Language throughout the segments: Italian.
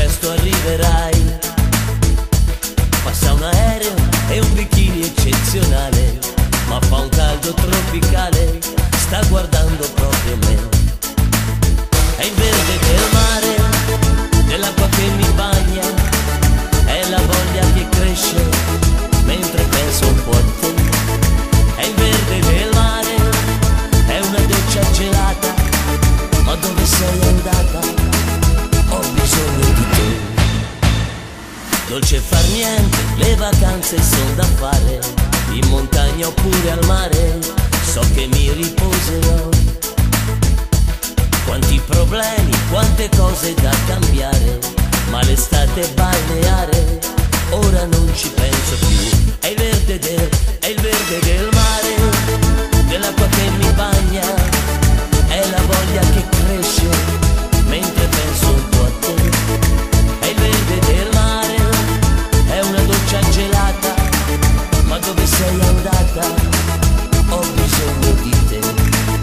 presto arriverai. Passa un aereo e un bikini eccezionale, ma fa un caldo tropicale, sta guardando proprio me. È il verde del mare, dell'acqua che mi bagna, è la voglia che cresce mentre penso un po' a te. È il verde del mare, è una doccia gelata, ma dove sei andata? Ho bisogno di te. Dolce far niente, le vacanze son da fare, in montagna oppure al mare, so che mi riposerò. Quanti problemi, quante cose da cambiare, ma l'estate balneare, ora non ci penso più. È il verde del mare, dell'acqua che mi bagna, è la voglia che cresce mentre penso un po' a te. È il verde del mare, è una doccia gelata, ma dove sei andata? Ho bisogno di te.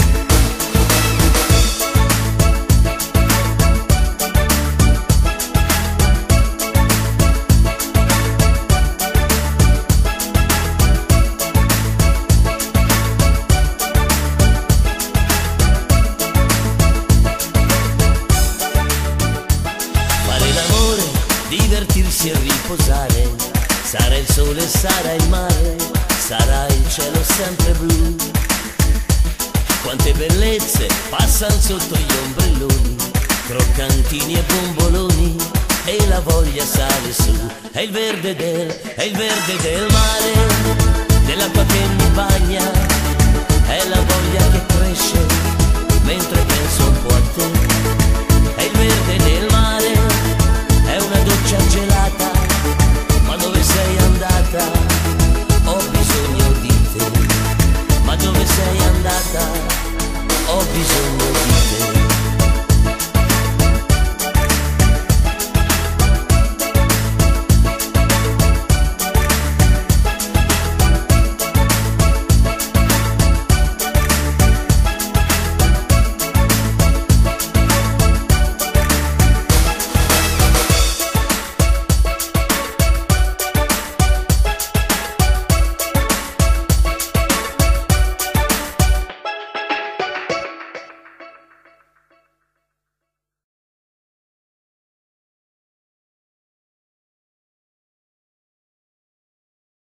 Divertirsi e riposare, sarà il sole, sarà il mare, sarà il cielo sempre blu. Quante bellezze passano sotto gli ombrelloni, croccantini e bomboloni, e la voglia sale su. È il verde del mare, dell'acqua che mi bagna, è la voglia che cresce mentre penso un po' a te. È il verde del mare,